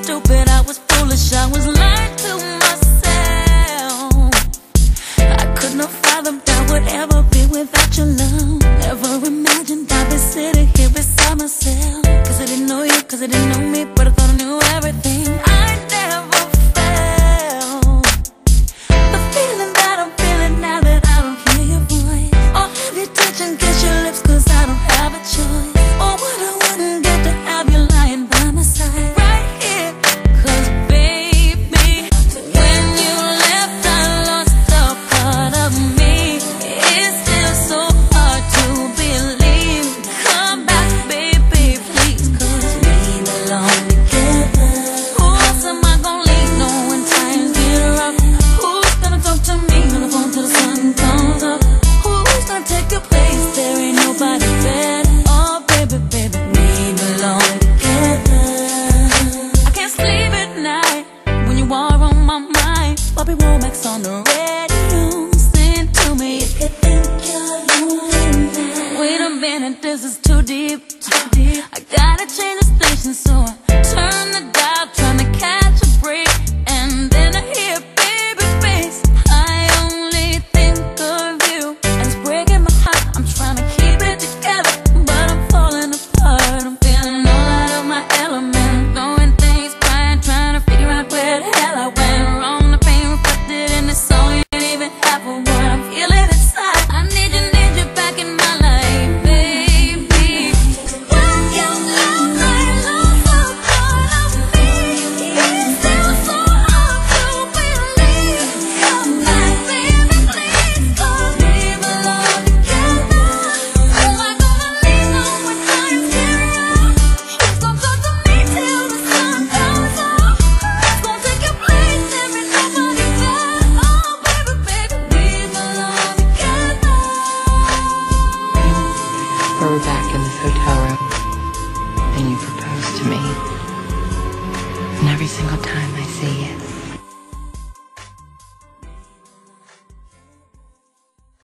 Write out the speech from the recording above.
stupid, I was foolish, I was lying to myself. I could not fathom that would ever be without your love. Never imagined I'd be sitting here beside myself. Cause I didn't know you, cause I didn't know me, but I thought I knew everything. I never felt the feeling that I'm feeling now that I don't hear your voice, or have you touch and kiss your lips, cause I don't have a choice. Or what I wouldn't get to have you lying by my side right here. Cause baby, when you left I lost a part of me. It's still so hard to believe. Come back baby, please, cause we belong together. Who else am I gonna leave? No, when times get rough, who's gonna talk to me on the phone till the sun comes up? Who's gonna take your place? There ain't nobody better. Oh baby, baby, we belong together. I can't sleep at night when you are on my mind. Bobby Womack's on the radio, sing to me if you think you're lonely now. Wait a minute, this is too deep, too deep. I gotta change the station, so I turn the dial, trying to catch a break. And then I hear baby face. I only think of you, and it's breaking my heart. I'm trying to keep it together, but I'm falling apart. I'm feeling all out of my element, throwing things, crying, trying to figure out where the hell I went wrong. The pain reflected in this song ain't even half of what I'm feeling inside. I need you back in my life, baby. When you left, I lost a part of me. It's still so hard to believe. Come back, baby, please, cause we belong together. Who am I gonna leave now when times get rough? Who's gonna talk to me till the sun comes up? Who's gonna take your place? There ain't nobody better. Oh baby, baby, we belong together. We were back in this hotel room, and you proposed to me. And every single time I say yes,